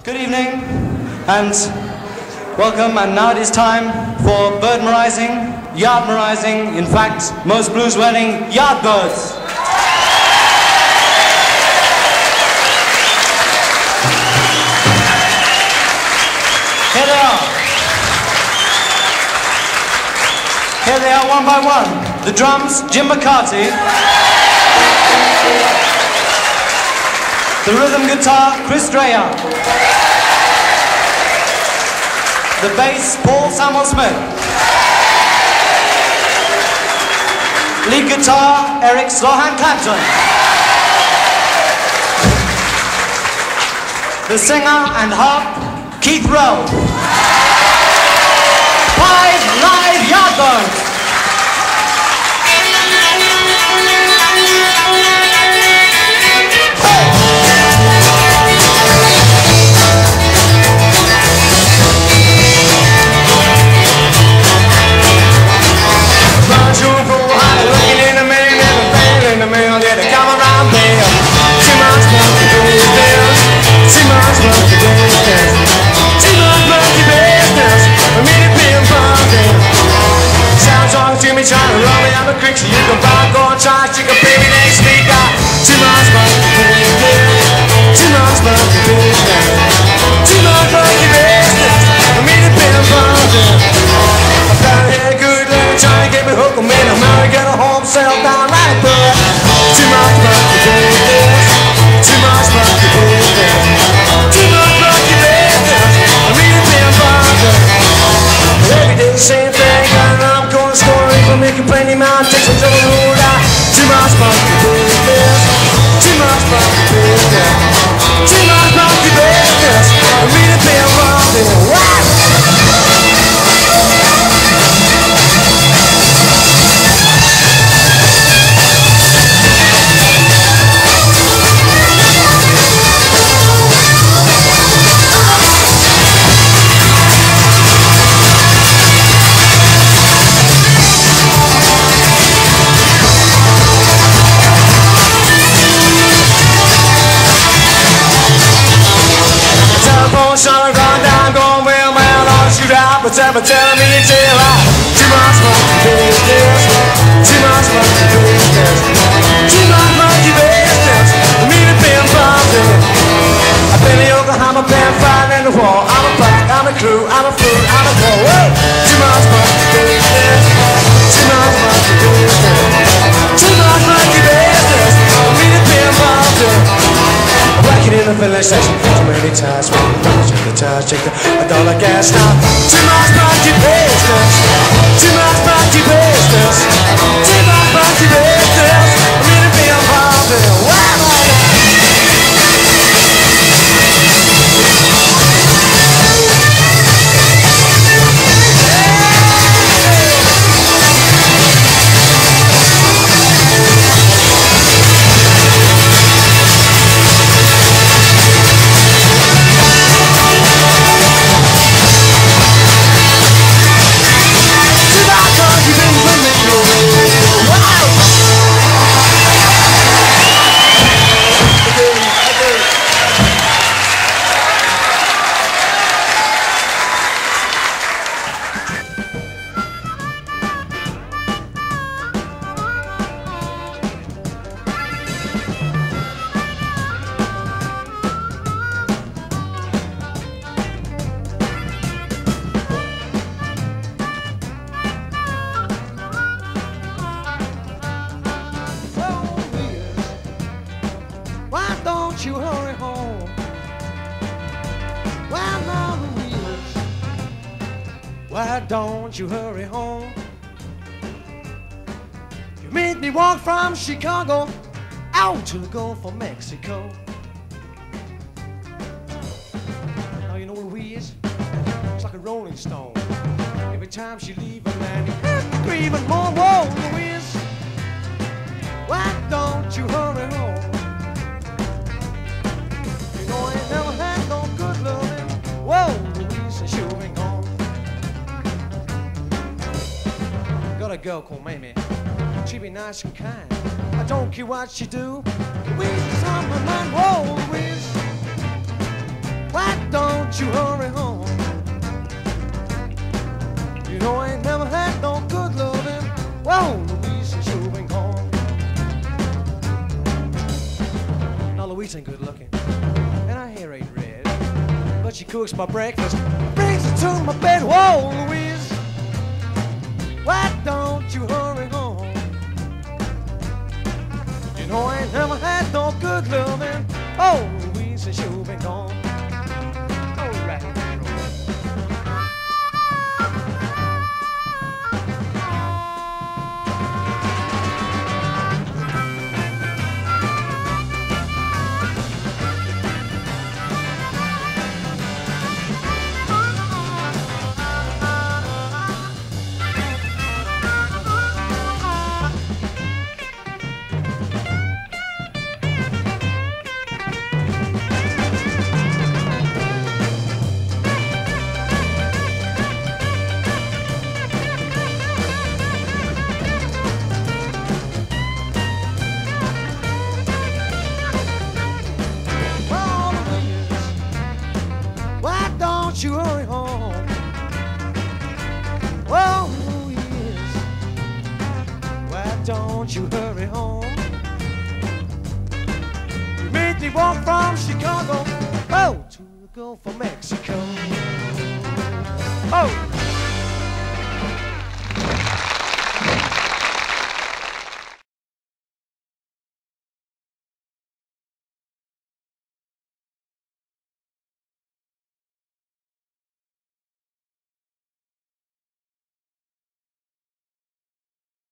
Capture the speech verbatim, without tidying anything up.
Good evening and welcome, and now it is time for birdmerizing, yardmerizing, in fact, most blues wedding Yardbirds. Here they are. Here they are one by one. The drums, Jim McCarthy. The rhythm guitar, Chris Dreyer. The bass, Paul Samuel Smith. Lead guitar, Eric Clapton. The singer and harp, Keith Rowe. Five live Yardbirds. Trying to run me out the creek so you can buy, go and try, she can pay me next week. Got too much monkey business, too much monkey business, too much monkey business for me to be involved in. I found a good lady trying to get me hooked, I'm in America, a home sale down right there. Too much monkey business, too much monkey business, too much monkey business for me to be involved in. Every day the same thing, and I'm going to score. Making plenty man, take some trouble, roll out. Too much monkey business, too much monkey business, too much monkey business for me to be involved in. Sorry, run down, going well, well, I'll shoot out, but tell me, tell me, tell I too much monkey business, too much monkey business, too much monkey business for me to be involved in. I've been in Yokohama, been fighting in the war. I'm a black, I'm a crew, I'm a fool, I'm a pro. Whoa! Too much monkey business, too much monkey business, too much monkey business for me to be involved in. Working in the filling station too many times. Check the tires, check the a dollar gas now. Too much monkey business, too much monkey business, too much monkey business for me to be involved in. Wow! Don't you hurry home. Well, now Louise, why don't you hurry home? You made me walk from Chicago out to the Gulf of Mexico. Now you know Louise, it's like a rolling stone. Every time she leaves a man, you hear me grieving more. Whoa, Louise, why don't you hurry home? I ain't never had no good loving. Whoa, Louise, and she'll ring home. Got a girl called Mamie. She be nice and kind. I don't care what she do. Louise is on my mind. Whoa, Louise, why don't Louise ain't good looking, and her hair ain't red, but she cooks my breakfast, brings it to my bed. Whoa, Louise, why don't you hurry home? You know I ain't never had no good loving. Oh, Louise, since you've been gone. All right. You hurry home. Oh, yes. Why don't you hurry home? You made me walk from Chicago, oh, to the Gulf of Mexico. Oh.